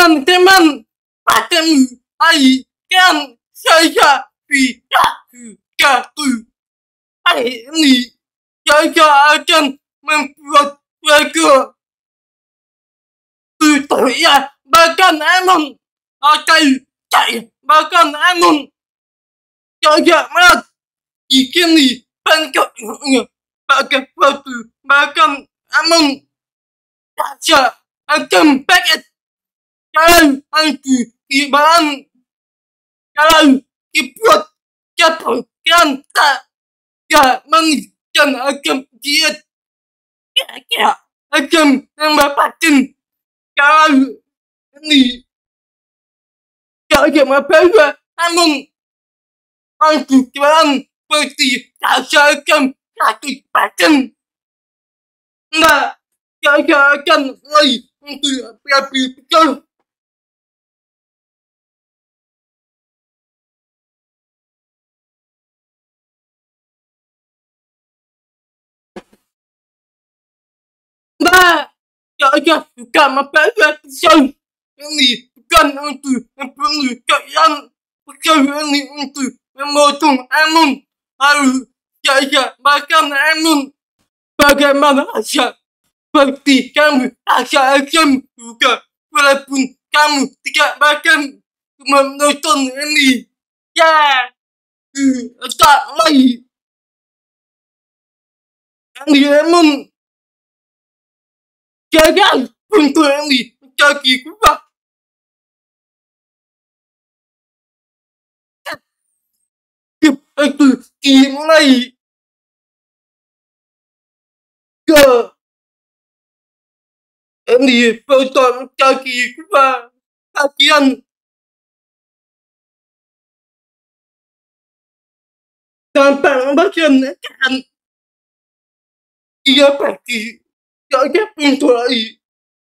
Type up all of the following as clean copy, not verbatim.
teman-teman bertemu hari kan saya jatuh. Hari ini saya akan membuat lagu tutorial bahkan emang saya bahkan emang saya malah di sini bentuknya pakai batu bahkan emang saya akan pakai kalau aku ibaran kalau dibuat jatuh kan tak ya mengikan akan diet ya akan mendapatkan kalau ini saya membawa namun aku ibaran seperti saya akan sakit badan nah saya akan mulai untuk lebih betul. Nah, saya suka membaca pisau ini bukan untuk membunuh kalian. Pisau ini untuk memotong amun. Lalu saya makan amun. Bagaimana saja seperti kamu saya akan juga walaupun kamu tidak makan menonton ini. Ya, tak lagi. Ini amun. Gagal untuk ini menjadi kuat. Itu dimulai ke ini betul menjadi kuat. Bagian gampang bagian kan dia pergi. Saya pintu lagi.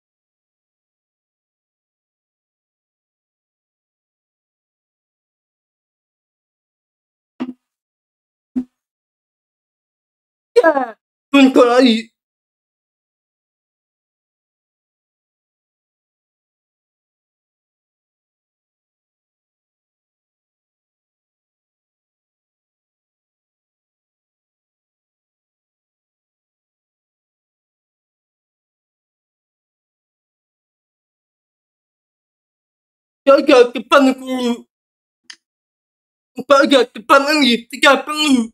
Ya, pintu lagi. Jaga depan guru. Jaga depan ini tidak perlu.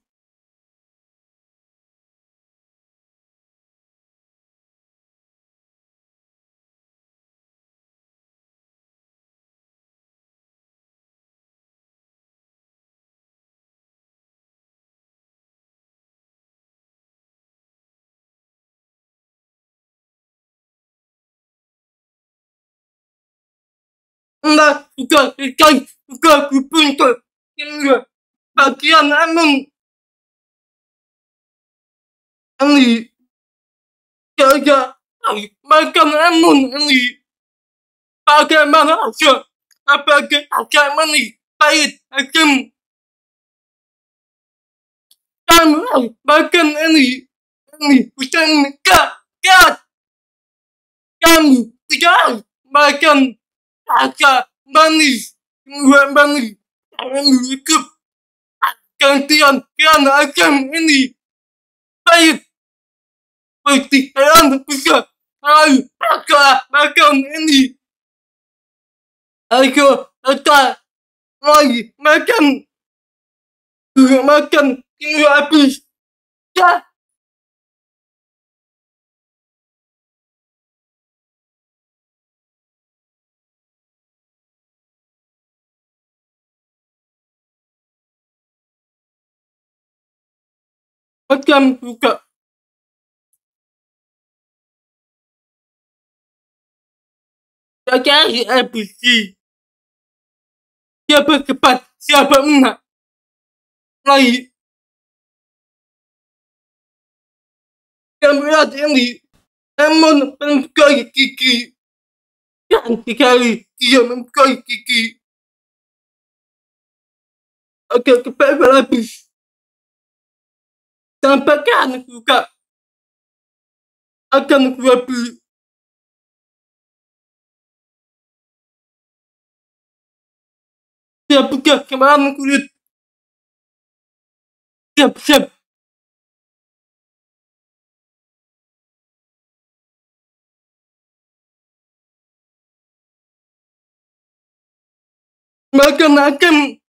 Enggak, sudah kupintu. Ini bagian amun. Ini saya makan amun ini. Bagaimana aja? Apakah agama ini baik akan kamu makan ini bukan kamu tidak makan agak manis dua manis kamu ikut gantian karena akan ini baik seperti kalian bisa lalu makan ini aku tak lagi makan ini habis ya macam juga saya habis siapa cepat siapa enggak lagi kamu lihat ini namun membuka gigi yang sekali dia membuka gigi agak cepat habis tampakkan juga akan lebih buka kemarin kulit. Siap. Makan.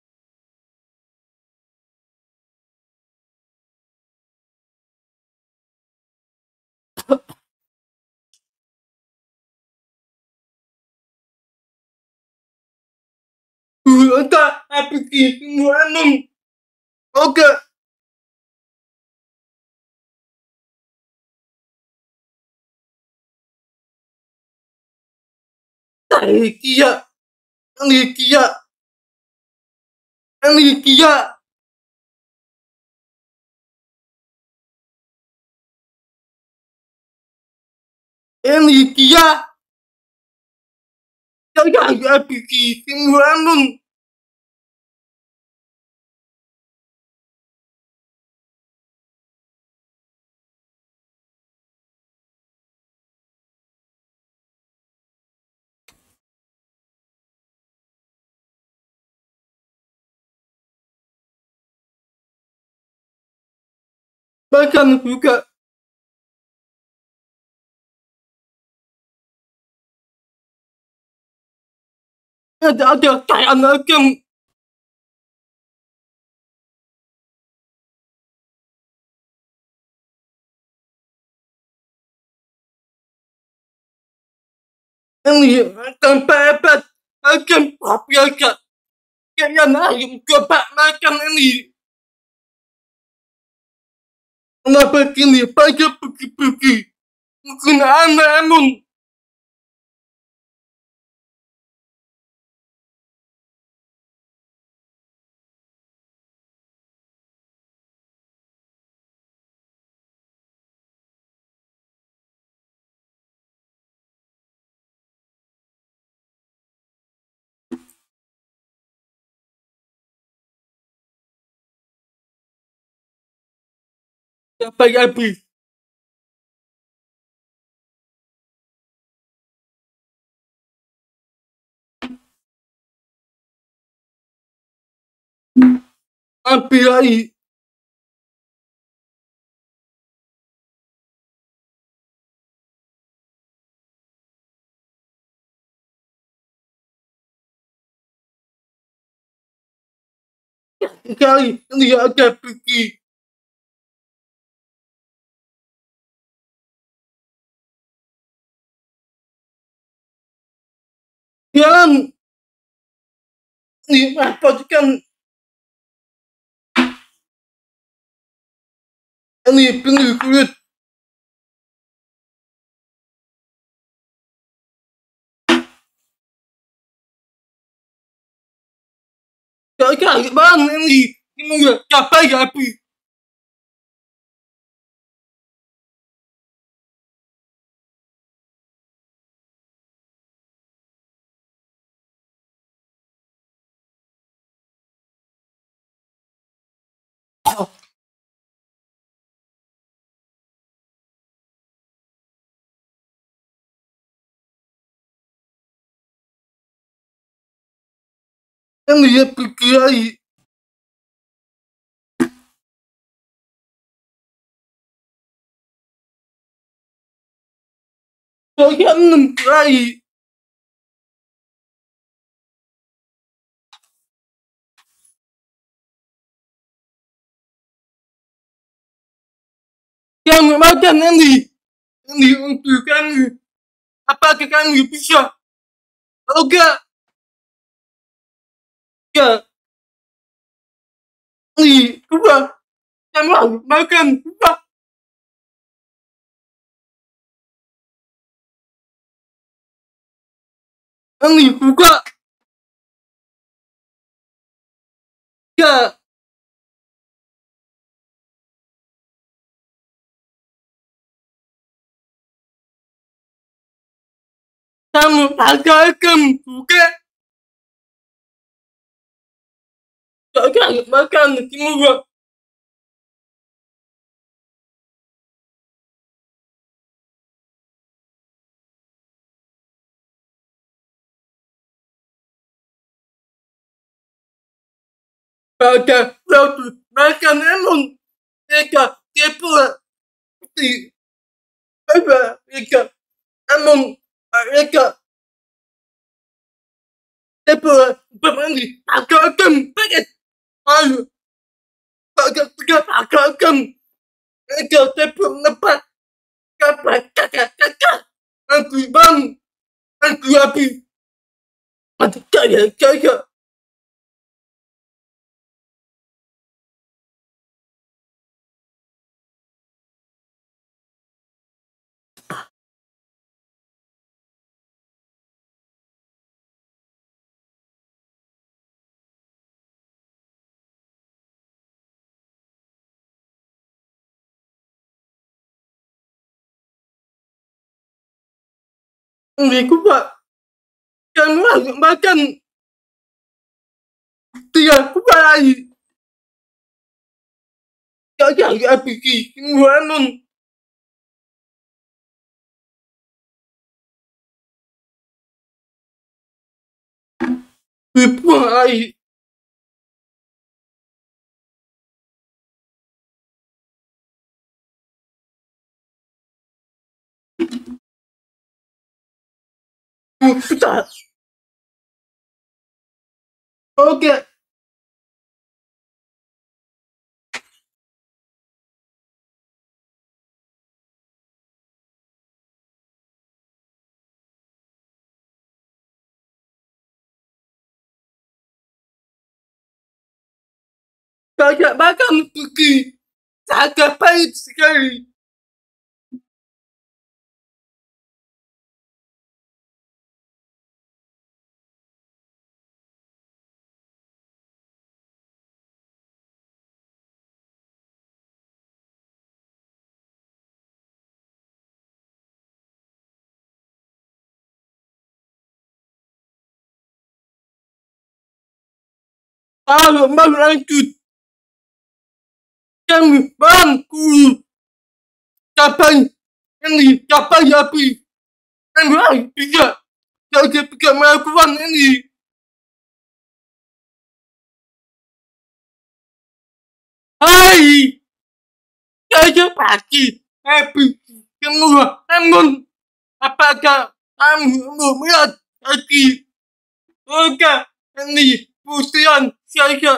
Entah apa semua emang. Oke. Kia. Kia. Kia. Kia. Jangan apa semua emang. Makan juga. Ada kayak makan. Makan pepet. Makan paprika. Kayak ayam coba makan ini. Kenapa kini pakai pergi-pergi? Mungkin aneh emang. Siapa habis? Ambil lagi. Sekali ini ada pergi. Yang ini dapatkan ini penuh kulit. Kayak mana ini? Ini siapa habis? Ini pergi lagi. Kayak enam lagi. Yang makan ini. Ini untuk kami. Apakah kami bisa? Oke. Ya. Ini dua. Kamu makan dua. Ini buka. Ya. Kamu akan buka. Jangan makan semua. Pada waktu makan lemon, mereka sepuluh di apa mereka lemon mereka sepuluh berani akan pakai lalu akan mereka sepuluh lepas kakak aku bang aku api mati kaya ini kupa kamu makan tiga kupa lagi kakak api semua non dibuang lagi kita oke kakak makan pergi agak pahit sekali kalau mau lanjut kami bangku kapan ini kapan api kami bisa bisa melakukan ini hai saya pasti api semua namun apakah kamu mau melihat lagi oke ini pusian saya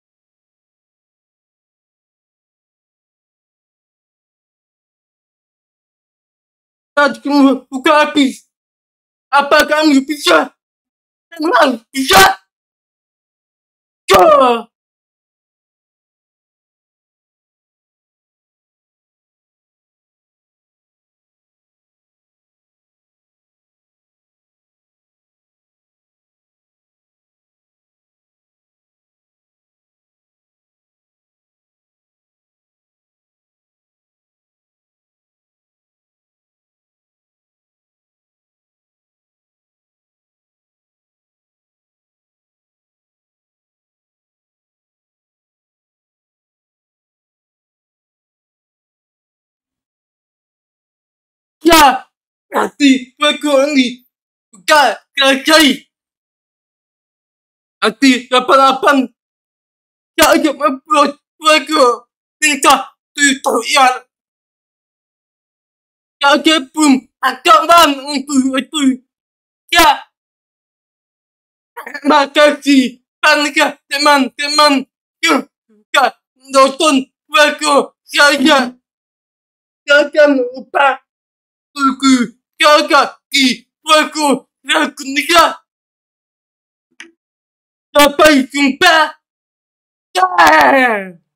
tadi buka habis apa kamu bisa memang bisa go ya nanti aku ini buka selesai nanti 88 saya membuat aku minta tutorial saya pun agak bang itu ya makasih panika teman-teman juga nonton aku saya jangan lupa tunggu jaga di aku nikah sampai jumpa.